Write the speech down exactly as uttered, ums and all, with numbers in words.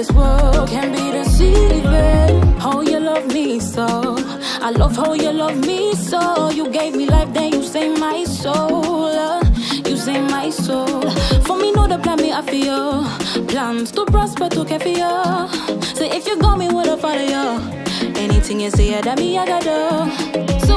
this world can be deceiving. How you love me so, I love how you love me so. You gave me life, then you saved my soul. You saved my soul. For me, know the plan me I feel. Plans to prosper, to care for you. So if you got me, would I follow you? Anything you say, that me I gotta do. So